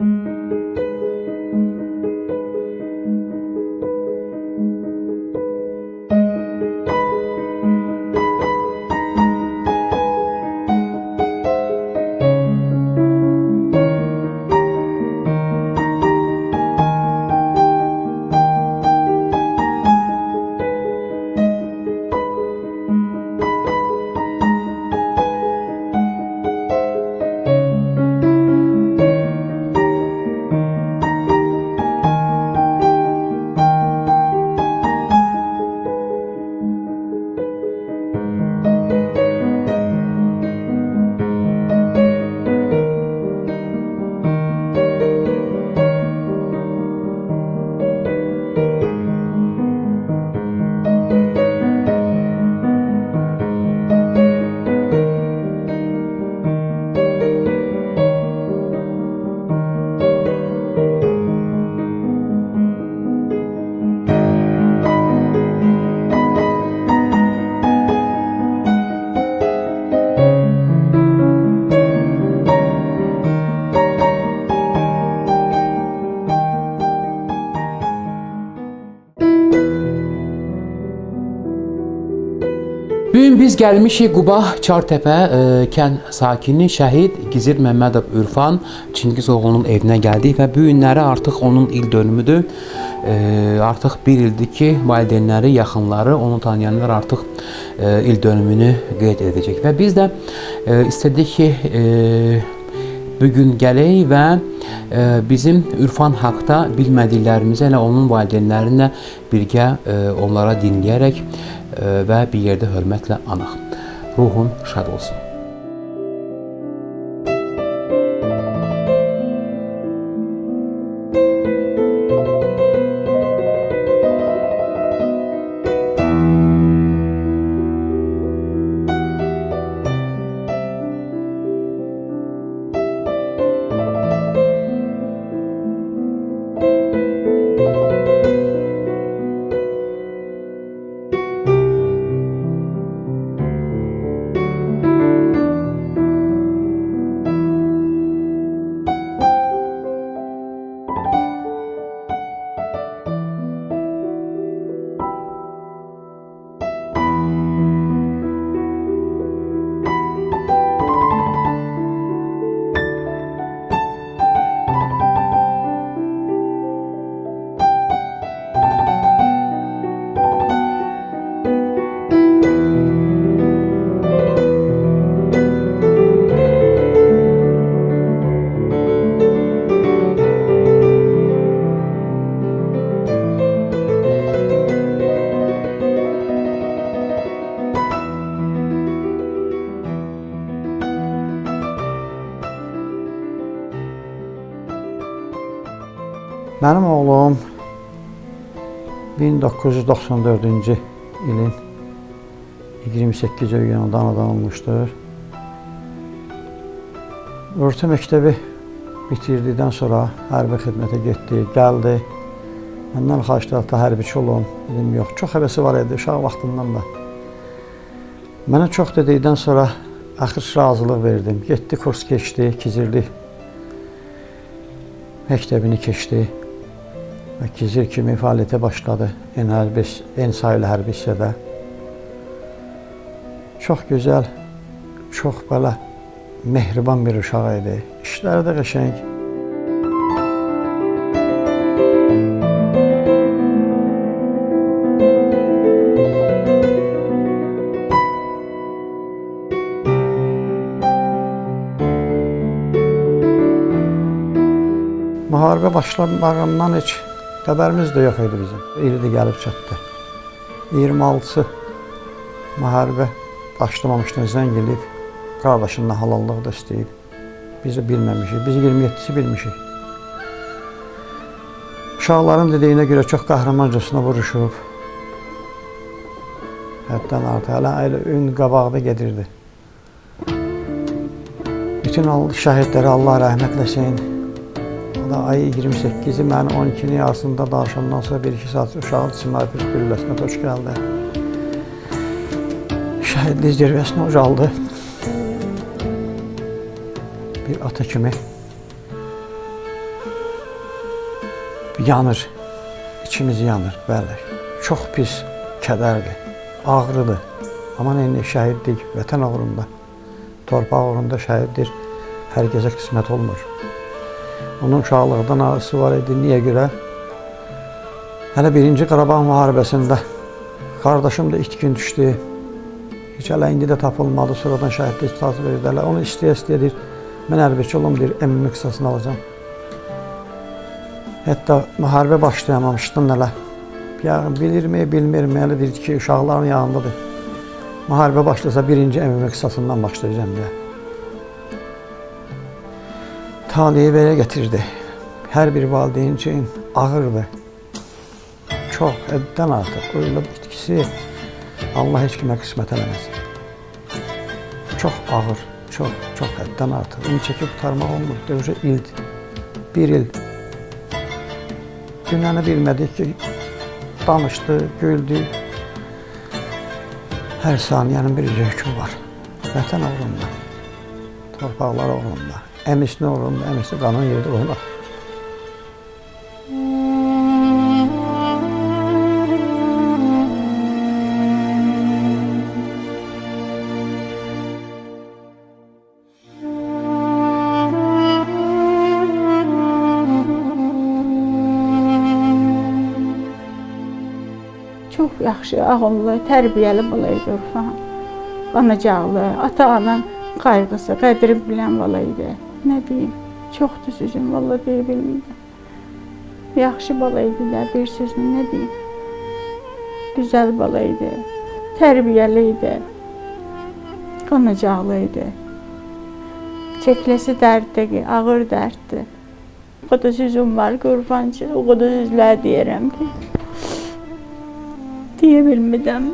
Bugün biz gəlmişik Quba Çartəpə kənd sakini şəhid Gizir Məmmədov Ürfan Çingizoğlu'nun evinə gəldik və bu günləri artıq onun il dönümüdür. Artıq bir ildir ki, valideynləri, yaxınları, onu tanıyanlar artıq il dönümünü qeyd edəcək və biz də istədik ki, bugün gələk və bizim Ürfan haqda bilmədiklərimizi elə onun valideynlərinə birgə onlara dinləyərək və bir yerdə hörmətlə anaq. Ruhun şad olsun. Mənim oğlum 1994-cü ilin 28 iyununda anadan olmuşdur. Orta məktəbi bitirdikdən sonra hərbi xidmətə getdi, gəldi. Məndən xahiş etdi, hərbiçi olun. Dedim, yox, çox həvəsi var idi, uşaq vaxtından da. Mənə çox dedikdən sonra axır razılıq verdim. Getdi, kurs keçdi, Gizirli məktəbini keçdi. Və Gizir kimi fəaliyyətə başladı en sayılı hərbi hissədə. Çox gözəl, çox belə mehriban bir uşaq idi. İşləri də qəşəng. Müharibə başlanmağından heç xəbərimiz də yox idi bizim. İldə gəlib çatdı. 26-sı müharibə başlamamışdan zəng edib, qardaşından halallıq da istəyib. Biz də bilməmişik, biz 27-si bilmişik. Uşaqların dediyinə görə çox qəhrəmancasına vuruşub. Həddən artıq, hələ ün qabaqda gedirdi. Bütün şəhidləri Allah rəhmət eləsin. Ayı 28-i mənim 12-nin yarısında danışandan sonra 1-2 saat uşağın sinaypır gülləsinə toç gəldi. Şəhidlik zirvəsinə ucaldı. Bir ata kimi yanır. İçimiz yanır, bəli. Çox pis kədərdir, ağrıdır. Amma indi şəhidlik vətən uğrunda, torpaq uğrunda şəhiddir. Hər gecə qismət olmur. Onun uşaqlıqdan ağrısı var idi. Niyə görə? Hələ 1-ci Qarabağ müharibəsində qardaşım da itkin düşdü. Heç hələ indi də tapılmadı. Sonradan şəhidlik ixtisası verdilər. Onu istəyə-istəyə deyir, mən hərbiçi olum, deyir, əmimi qisasını alacağım. Hətta müharibə başlayamamışdan hələ. Bilirmi, bilmirmi, hələ deyir ki, uşaqların yanındadır. Müharibə başlasa 1-ci əmimi qisasından başlayacağım deyə. Talihi belə gətirdi. Hər bir valideyn üçün ağırdır. Çox, həddən artıq. Qoyulub itkisi Allah heç kimə qismət eləməsin. Çox ağır, çox həddən artıq. Onu çəkib qutarmaq olmur. Dövcə ildir. 1 il. Dünəni bilmədik ki, danışdı, güldü. Hər saniyənin bir hökmü var. Vətən uğrunda, torpaqlar uğrunda. Əmisini uğrunda, əmisi qanın yerdə uğrunda. Çox yaxşı, ağıllı, tərbiyəli bala idi Urfan. Anacaqlı, ata-ana qayğısı, qədri bilən bala idi. Nə deyim, çoxdur sözüm, valla deyə bilmirəm. Yaxşı bala idi də, bir sözlə nə deyim. Gözəl bala idi, tərbiyəli idi, qanacaqlı idi. Çəkləsi dərddir, ağır dərddir. O qədər sözüm var ki, Urfan üçün, o qədər sözlər deyərəm ki, deyə bilmirəm.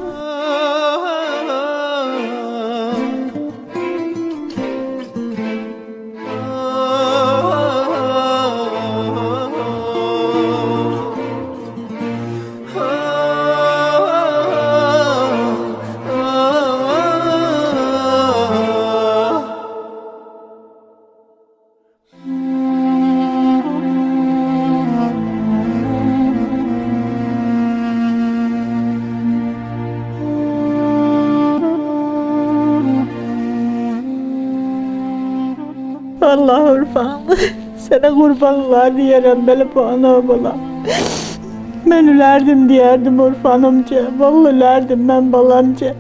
Allah Urfan, sənə qurbanlar deyərəm, belə bana bala. Mən ölərdim deyərdim Urfanımca, vallahi ölərdim mən balamca.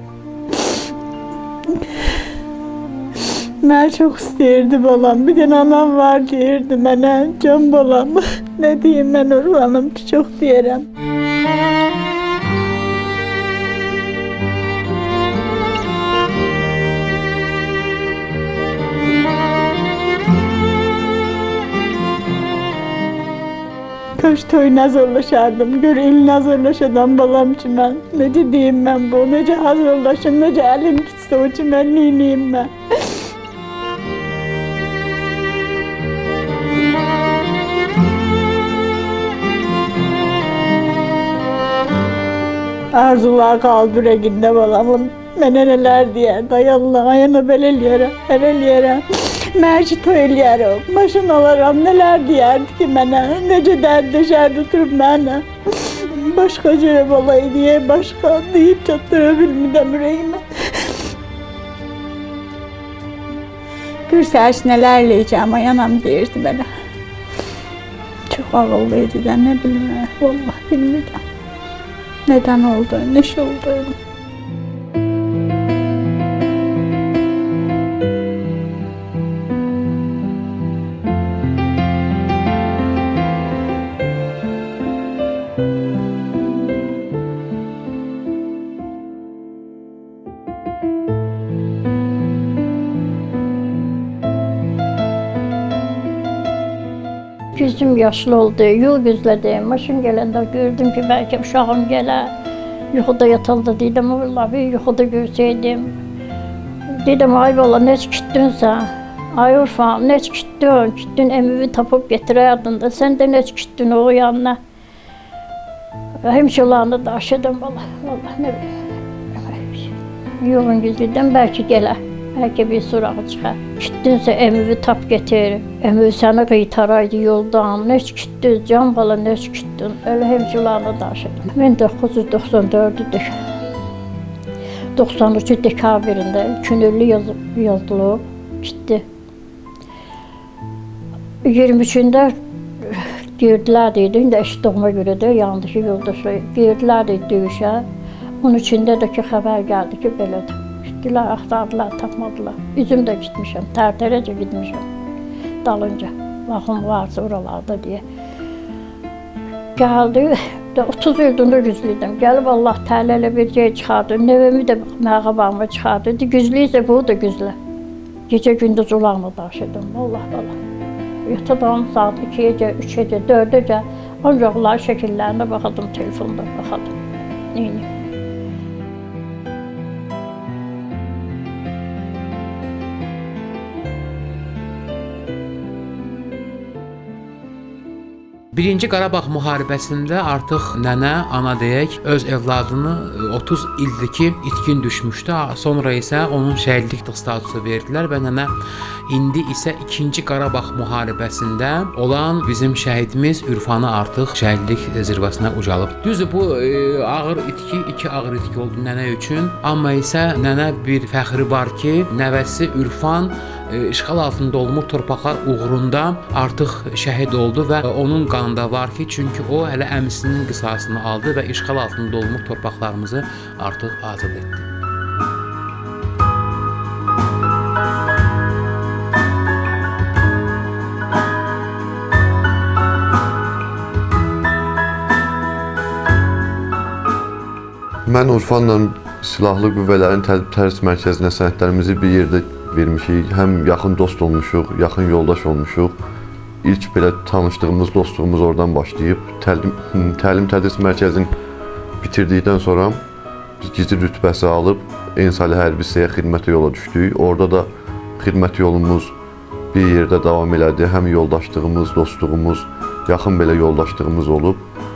Mən çox istəyirdi balam, bir dənə anam var deyirdi mənə, can balam. Nə deyim mən Urfanımca, çox deyərəm. Kaç toyuna hazırlaşardım, gör eline hazırlaşadan balam için ben. Nece diyeyim ben bu, nece hazırlaşım, nece elim gitse o için ben neyleyim ben. Arzular kaldı yüreğinde balamın. Mənə neler diyer, dayallah, ayağına bel eləyərəm, hər eləyərəm. Mərci toy eləyərəm, maşın alaram, neler diyerdi ki mənə, necə dərdləşərdi oturup mənə. Başqa cürə balay diye, başqa deyip çatdırabilmirəm ürəyimə. Gürsəş nelerle yiyeceğim, ayanam deyirdi mənə. Çok ağıllıydı da, ne bilmem, vallahi bilmirəm. Neden oldu, ne şey oldu. Gözüm yaşlı oldu, yol gözlədim. Maşın gələndə gördüm ki, bəlkə uşağım gələr. Yuxuda yatanda dedim, vallahi bir yuxuda görsəydim. Dedim, ay valla, neç gittin sən? Ay Urfan, neç gittin? Gittin, əmimi tapıb getirərdin də. Sən də neç gittin o yanına? Hemşolarını daşıdım, vallahi, ne bileyim. Yolun gözlədim, bəlkə gələr. Bəlkə bir surağı çıxar. Gitdinsə əmivi tap getir. Əmivi səni qıytaraydı yoldan. Nə gitdin, can bala nə gitdin. Elə hemşilarla danışırdım. 1994-dür. 93 dekabrında könüllü yazılıb, gitdi. 23-də girdilər deyildi, indi eşitdiyimə görə də yanındakı yoldaşı girdilər deyildi döyüşə. 13-də də ki xəbər gəldi ki, belədir. Gitdilər, axtardılar, tapmadılar. Üzüm də gitmişəm, tərtərəcə gitmişəm dalınca. Baxım varsa oralarda deyə. Gəldi, 30 ildir güzlüydüm. Gəlib Allah Təala elə bir şey çıxardı. Nəvəmi də məğabamı çıxardı. Güzlü isə bu da güzlü. Gecə gündüz ulağımı daşıdım. Allah Allah. Yatadan saat 2-yə, 3-yə, 4-yə ancaq onların şəkillərinə baxadım, telefonda baxadım. Neyini? Birinci Qarabağ müharibəsində artıq nənə, ana deyək, öz evladını 30 ildir ki, itkin düşmüşdü. Sonra isə onun şəhidlik statusu verdilər və nənə indi isə 2-ci Qarabağ müharibəsində olan bizim şəhidimiz Ürfanı artıq şəhidlik zirvəsinə ucalıb. Düzdür, bu ağır itki, iki ağır itki oldu nənə üçün. Amma isə nənə bir fəxri var ki, nəvəsi Ürfan işğal altında olmuş torpaqlar uğrunda artıq şəhid oldu və onun qanında var ki, çünki o hələ əmisinin qisasını aldı və işğal altında olmuş torpaqlarımızı artıq azad etdi. Mən Urfanla Silahlı Qüvvələrin Təlim Mərkəzinə sənədlərimizi bir yerdə vermişik. Həm yaxın dost olmuşuq, yaxın yoldaş olmuşuq. İlk belə tanışdığımız, dostluğumuz oradan başlayıb. Təlim-tədris mərkəzini bitirdikdən sonra biz gizli rütbəsi alıb Ensali hərbi hissəyə xidmətə yola düşdük. Orada da xidmət yolumuz bir yerdə davam elədi. Həm yoldaşlığımız, dostluğumuz, yaxın belə yoldaşlığımız olub.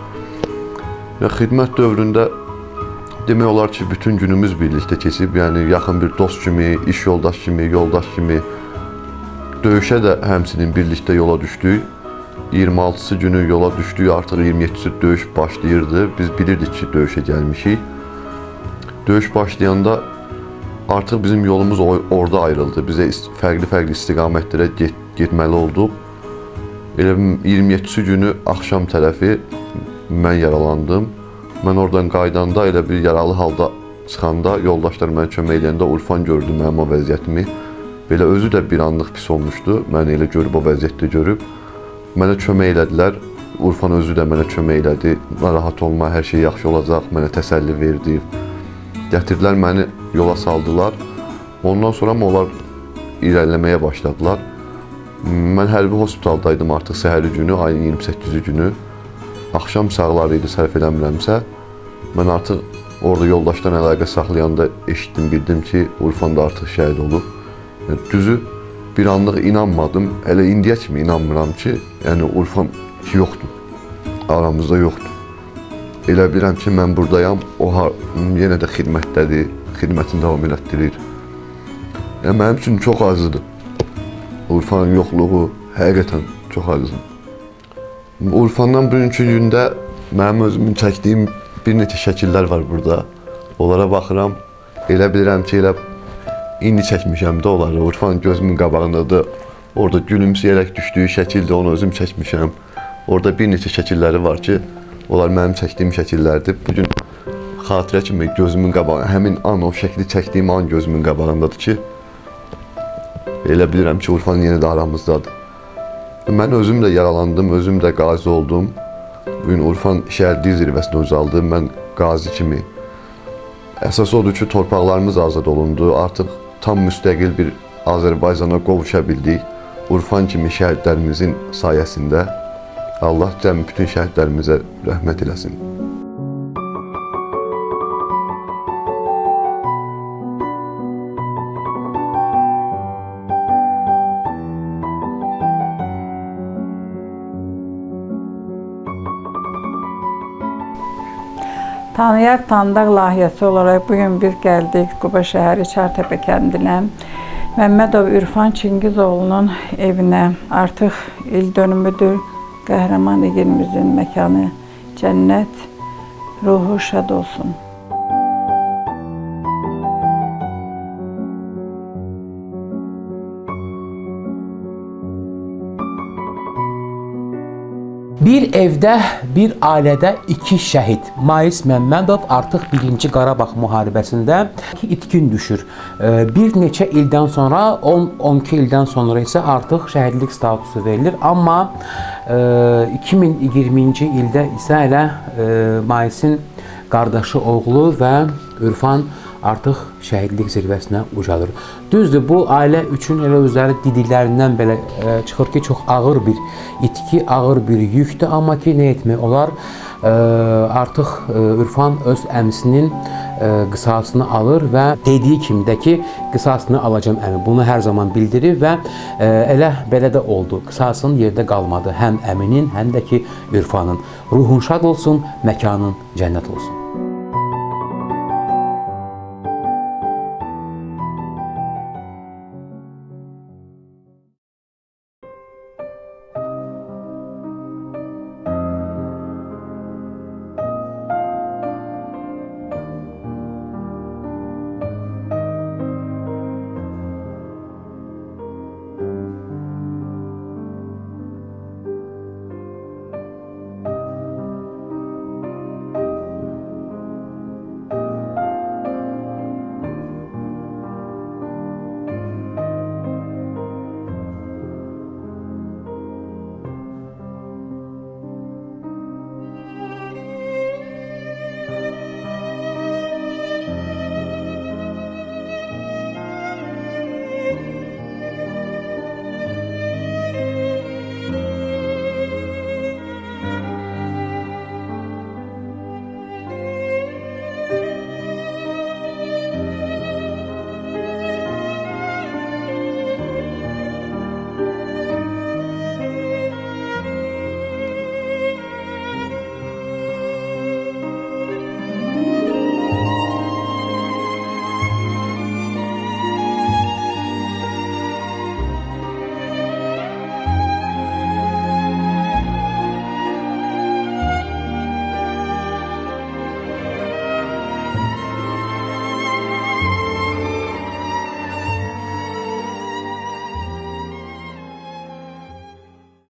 Xidmət dövründə demək olar ki, bütün günümüz birlikdə keçib, yəni yaxın bir dost kimi, iş yoldaş kimi, yoldaş kimi. Döyüşə də həmçinin birlikdə yola düşdük. 26-sı günü yola düşdük, artıq 27-si döyüş başlayırdı. Biz bilirdik ki, döyüşə gəlmişik. Döyüş başlayanda artıq bizim yolumuz orada ayrıldı. Bizə fərqli istiqamətlərə getməli olduq. Elə 27-si günü axşam tərəfi mən yaralandım. Mən oradan qaydanda elə bir yaralı halda çıxanda yoldaşlar mənə kömək eləyəndə Urfan gördü mənim o vəziyyətimi. Belə özü də bir anlıq pis olmuşdu. Məni elə görüb o vəziyyətdə görüb. Mənə kömək elədilər. Urfan özü də mənə kömək elədi. Narahat olma, hər şey yaxşı olacaq, mənə təsəlli verdi. Gətirdilər məni, yola saldılar. Ondan sonra onlar irəliləməyə başladılar. Mən hərbi hospitaldaydım artıq səhəri günü, ayın 28-ci günü. Axşam sağlar idi, sərf eləmirəmsə. Mən artıq orada yoldaşdan əlaqə saxlayanda eşitdim, bildim ki, Urfan da artıq şəhid olub. Düzü, bir anlıq inanmadım. Elə indiyə kimi inanmıram ki, yəni Urfan yoxdur, aramızda yoxdur. Elə bilirəm ki, mən buradayam, o yenə də xidmətdədir, xidmətini davam elətdirir. Mənim üçün çox acıdır. Urfanın yoxluğu həqiqətən çox acıdır. Urfandan bugünkü gündə mənim özümün çəkdiyim bir neçə şəkillər var burada. Onlara baxıram, elə bilirəm ki, elə indi çəkmişəm də onları. Urfan gözümün qabağındadır. Orada gülümsəyərək düşdüyü şəkildə onu özüm çəkmişəm. Orada bir neçə şəkilləri var ki, onlar mənim çəkdiyim şəkillərdir. Bugün xatirə kimi gözümün qabağında, həmin an o şəkli çəkdiyim an gözümün qabağındadır ki, elə bilirəm ki, Urfan yenə də aramızdadır. Mən özüm də yaralandım, özüm də qazi oldum. Bugün Urfan şəhidlik zirvəsinə ucaldı. Mən qazi kimi. Əsas odur ki, torpaqlarımız azad olundu. Artıq tam müstəqil bir Azərbaycana qovuşa bildik. Urfan kimi şəhidlərimizin sayəsində. Allah cəmi bütün şəhidlərimizə rəhmət eləsin. Tanıyaq, tanıdaq layihəsi olaraq bugün biz gəldik Quba şəhəri Çartəpə kəndinə. Məmmədov Ürfan Çingizoğlu'nun evinə artıq il dönümüdür. Qəhrəman igidimizin məkanı cənnət, ruhu şad olsun. Bir evdə, bir ailədə iki şəhid. Mais Məmmədov artıq 1-ci Qarabağ müharibəsində itkin düşür. Bir neçə ildən sonra, 10-12 ildən sonra isə artıq şəhidlik statusu verilir. Amma 2020-ci ildə isə elə Maisin qardaşı oğlu və Ürfan artıq şəhidlik zirvəsinə ucalır. Düzdür, bu ailə üçün elə özləri didiklərindən belə çıxır ki, çox ağır bir itki, ağır bir yükdür. Amma ki, nə etmək olar? Artıq Ürfan öz əmisinin qisasını alır və dediyi kimi də ki, qisasını alacağım əmi. Bunu hər zaman bildirir və elə belə də oldu. Qisasının yerdə qalmadı. Həm əminin, həm də ki, Ürfanın. Ruhun şad olsun, məkanın cənnət olsun.